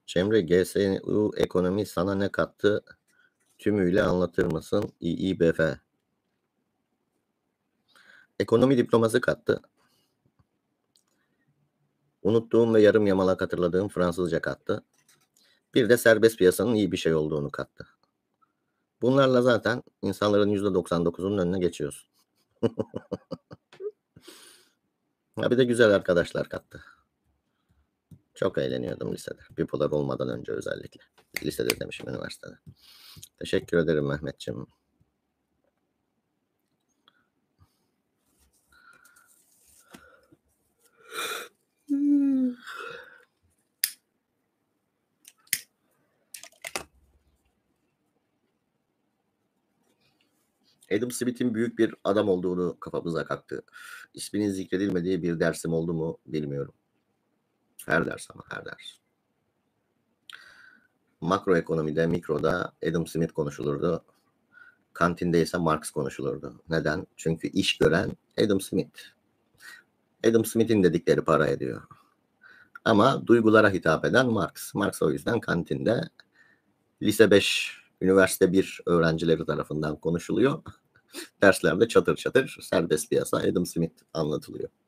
Cemre, GSU ekonomi sana ne kattı? Tümüyle anlatır mısın? İİBF. Ekonomi diploması kattı. Unuttuğum ve yarım yamalak hatırladığım Fransızca kattı. Bir de serbest piyasanın iyi bir şey olduğunu kattı. Bunlarla zaten insanların %99'unun önüne geçiyorsun. Ha bir de güzel arkadaşlar kattı. Çok eğleniyordum lisede. Bipolar olmadan önce özellikle. Lisede demişim, üniversitede. Teşekkür ederim Mehmetciğim. Adam Smith'in büyük bir adam olduğunu kafamıza kattı. İsminin zikredilmediği bir dersim oldu mu bilmiyorum. Her ders ama her ders. Makro ekonomide, mikroda Adam Smith konuşulurdu. Kantinde ise Marx konuşulurdu. Neden? Çünkü iş gören Adam Smith. Adam Smith'in dedikleri para ediyor. Ama duygulara hitap eden Marx. Marx o yüzden kantinde lise 5, üniversite 1 öğrencileri tarafından konuşuluyor. Derslerde çatır çatır serbest piyasa Adam Smith anlatılıyor.